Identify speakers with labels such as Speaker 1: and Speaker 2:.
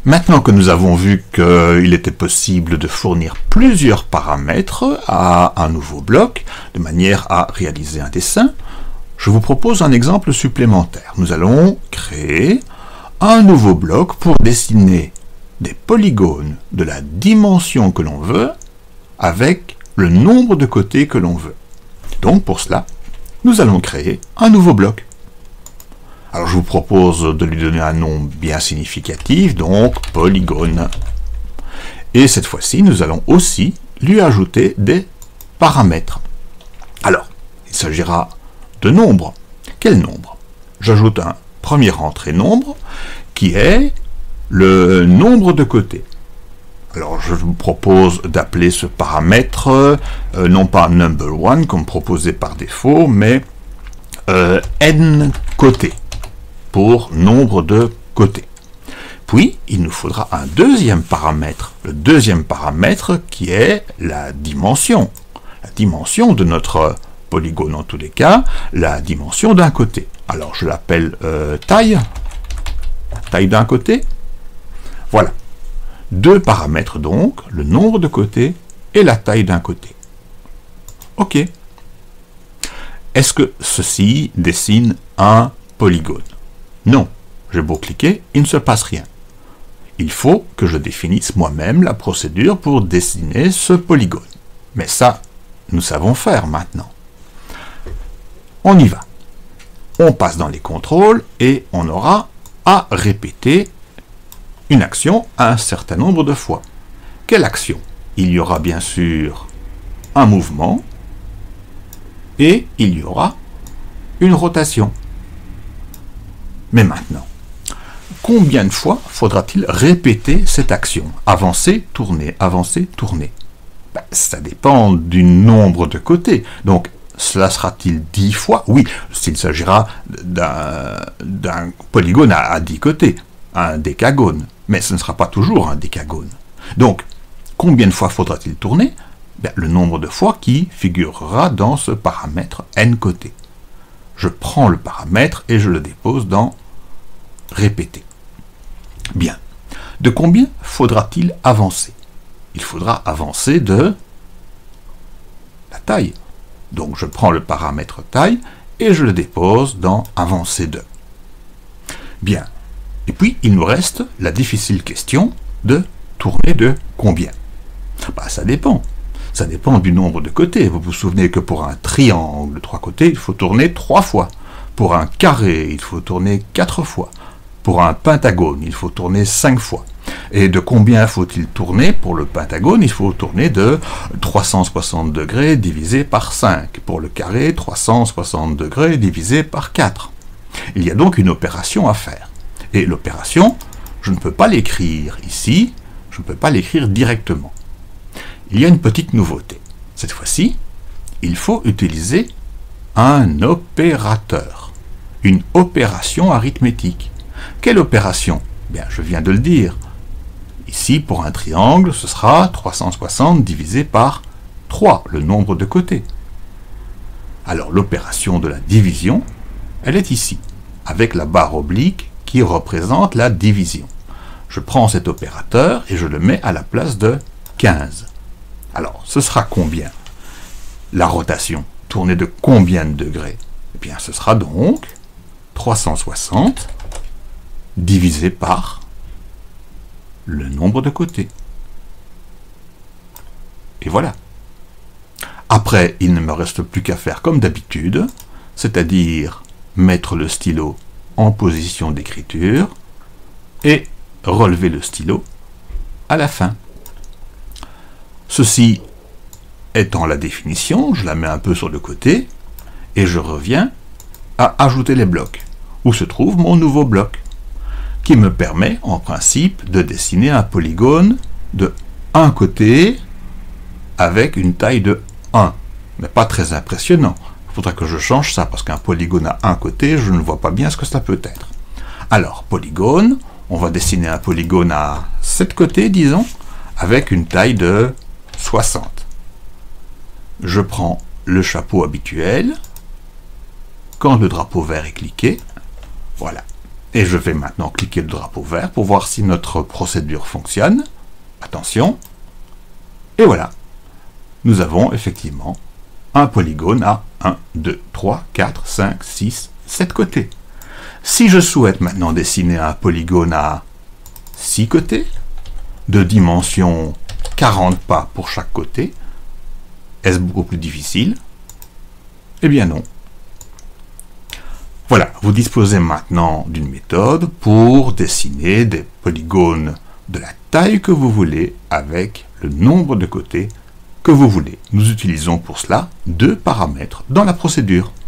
Speaker 1: Maintenant que nous avons vu qu'il était possible de fournir plusieurs paramètres à un nouveau bloc, de manière à réaliser un dessin, je vous propose un exemple supplémentaire. Nous allons créer un nouveau bloc pour dessiner des polygones de la dimension que l'on veut avec le nombre de côtés que l'on veut. Donc pour cela, nous allons créer un nouveau bloc. Alors je vous propose de lui donner un nom bien significatif, donc polygone. Et cette fois-ci, nous allons aussi lui ajouter des paramètres. Alors, il s'agira de nombres. Quel nombre? J'ajoute un premier entrée nombre qui est le nombre de côtés. Alors je vous propose d'appeler ce paramètre non pas number1 comme proposé par défaut, mais n côtés pour nombre de côtés. Puis il nous faudra un deuxième paramètre, le deuxième paramètre qui est la dimension de notre polygone en tous les cas, la dimension d'un côté. Alors je l'appelle taille d'un côté. Voilà. Deux paramètres donc, le nombre de côtés et la taille d'un côté. OK. Est-ce que ceci dessine un polygone? Non. J'ai beau cliquer, il ne se passe rien. Il faut que je définisse moi-même la procédure pour dessiner ce polygone. Mais ça, nous savons faire maintenant. On y va. On passe dans les contrôles et on aura à répéter une action un certain nombre de fois. Quelle action? Il y aura bien sûr un mouvement et il y aura une rotation. Mais maintenant, combien de fois faudra-t-il répéter cette action? Avancer, tourner, avancer, tourner. Ça dépend du nombre de côtés. Donc, cela sera-t-il 10 fois? Oui, s'il s'agira d'un polygone à 10 côtés, un décagone. Mais ce ne sera pas toujours un décagone. Donc, combien de fois faudra-t-il tourner? Le nombre de fois qui figurera dans ce paramètre n côtés. Je prends le paramètre et je le dépose dans répéter. Bien. De combien faudra-t-il avancer? Il faudra avancer de la taille. Donc je prends le paramètre taille et je le dépose dans avancer de. Bien. Et puis il nous reste la difficile question de tourner de combien? Ça dépend. Ça dépend du nombre de côtés. Vous vous souvenez que pour un triangle de 3 côtés, il faut tourner 3 fois. Pour un carré, il faut tourner 4 fois. Pour un pentagone, il faut tourner 5 fois. Et de combien faut-il tourner? Pour le pentagone, il faut tourner de 360 degrés divisé par 5. Pour le carré, 360 degrés divisé par 4. Il y a donc une opération à faire. Et l'opération, je ne peux pas l'écrire ici, je ne peux pas l'écrire directement. Il y a une petite nouveauté. Cette fois-ci, il faut utiliser un opérateur, une opération arithmétique. Quelle opération? Bien, je viens de le dire. Ici, pour un triangle, ce sera 360 divisé par 3, le nombre de côtés. Alors, l'opération de la division, elle est ici, avec la barre oblique qui représente la division. Je prends cet opérateur et je le mets à la place de 15. Alors, ce sera combien? La rotation, tourner de combien de degrés? Eh bien, ce sera donc 360 divisé par le nombre de côtés. Et voilà. Après, il ne me reste plus qu'à faire comme d'habitude, c'est-à-dire mettre le stylo en position d'écriture et relever le stylo à la fin. Ceci étant la définition, je la mets un peu sur le côté et je reviens à ajouter les blocs, où se trouve mon nouveau bloc, qui me permet en principe de dessiner un polygone de un côté avec une taille de 1, mais pas très impressionnant. Il faudra que je change ça, parce qu'un polygone à un côté, je ne vois pas bien ce que ça peut être. Alors, polygone, on va dessiner un polygone à 7 côtés, disons, avec une taille de 60. Je prends le chapeau habituel. Quand le drapeau vert est cliqué, voilà. Et je vais maintenant cliquer le drapeau vert pour voir si notre procédure fonctionne. Attention. Et voilà. Nous avons effectivement un polygone à 1, 2, 3, 4, 5, 6, 7 côtés. Si je souhaite maintenant dessiner un polygone à 6 côtés, de dimension 40 pas pour chaque côté, est-ce beaucoup plus difficile? Eh bien non. Voilà, vous disposez maintenant d'une méthode pour dessiner des polygones de la taille que vous voulez avec le nombre de côtés que vous voulez. Nous utilisons pour cela deux paramètres dans la procédure.